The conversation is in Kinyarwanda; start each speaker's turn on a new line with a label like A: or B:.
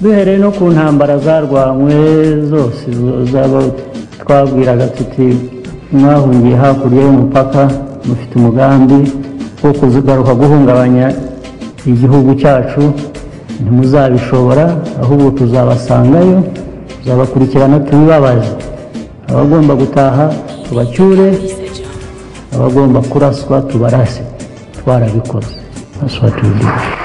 A: duhereye no ku ntambara zarwanywe zose zaba twabwiraga tuti mwahungiye hakurya y'umupaka mufite umugambi wo kuzigaruka guhungabanya igihugu cyacu ntimuzabishobora ahubwo tuzabasangayo tuzabakurikirana tubibabaze abagomba gutaha tubacyure abagomba kuraswa tubarase twarabikoze. That's what we do.